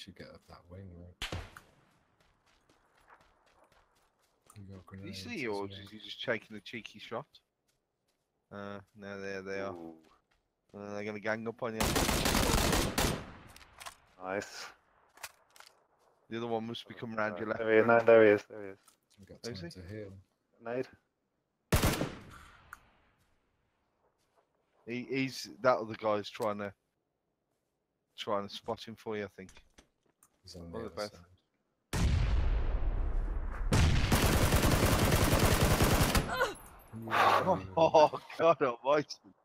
should get up that wing, right? You got Did you grenades see, as or well. is he just taking a cheeky shot? No, there they are. Ooh, They're gonna gang up on you. nice. The other one must be coming around your left. There he is. No, there he is. There he is. I've got Is time he? to heal. Nade. He's that other guy's trying to spot him for you, I think. He's on Or the the other both. side. Oh God Almighty!